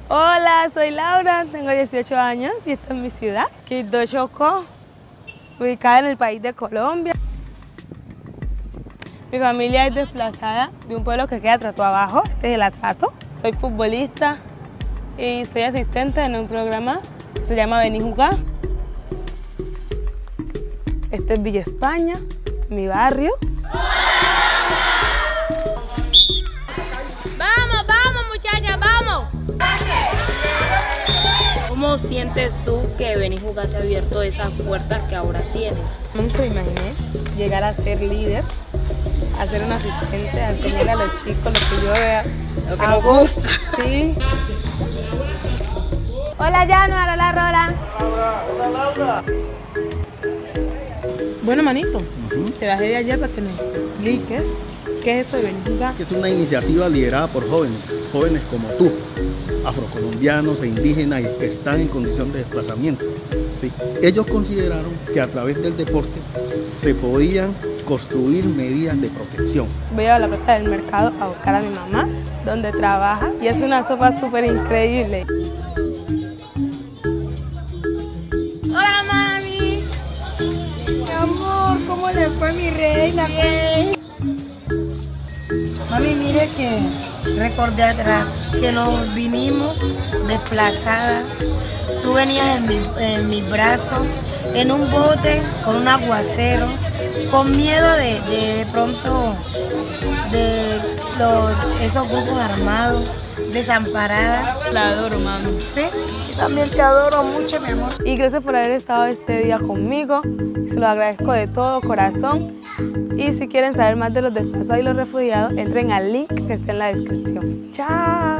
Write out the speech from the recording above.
Hola, soy Laura, tengo 18 años y esta es mi ciudad, Quito, Chocó, ubicada en el país de Colombia. Mi familia es desplazada de un pueblo que queda Trato abajo, este es el Atrato. Soy futbolista y soy asistente en un programa que se llama Ven y Jugá. Este es Villa España, mi barrio. ¡Vamos, vamos, muchachas, vamos! ¿Cómo sientes tú que Ven y Jugá te ha abierto esas puertas que ahora tienes? Nunca me imaginé llegar a ser líder, a ser un asistente, a enseñarle a los chicos lo que yo vea. Lo que nos gusta. Sí. Hola, Januar, hola, Rola. Hola, Laura. Bueno, manito, te bajé de ayer para que me expliques qué es eso de Ven y Jugá. Es una iniciativa liderada por jóvenes como tú, afrocolombianos e indígenas que están en condición de desplazamiento. ¿Sí? Ellos consideraron que a través del deporte se podían construir medidas de protección. Voy a la plaza del mercado a buscar a mi mamá, donde trabaja, y es una sopa súper increíble. Hola, mami. Mi amor, ¿cómo le fue, mi reina? Mami, mire que recordé atrás que nos vinimos desplazadas. Tú venías en mi brazo, en un bote, con un aguacero, con miedo de pronto de esos grupos armados, desamparadas. La adoro, mami. ¿Sí? Yo también te adoro mucho, mi amor. Y gracias por haber estado este día conmigo. Se lo agradezco de todo corazón. Y si quieren saber más de los desplazados y los refugiados, entren al link que está en la descripción. ¡Chao!